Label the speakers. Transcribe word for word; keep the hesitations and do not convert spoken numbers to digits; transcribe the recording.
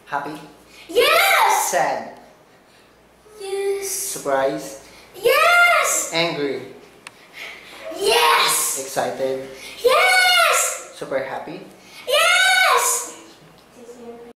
Speaker 1: Happy?
Speaker 2: Yes!
Speaker 1: Sad?
Speaker 2: Yes.
Speaker 1: Surprised?
Speaker 2: Yes!
Speaker 1: Angry?
Speaker 2: Yes!
Speaker 1: Excited?
Speaker 2: Yes!
Speaker 1: Super happy?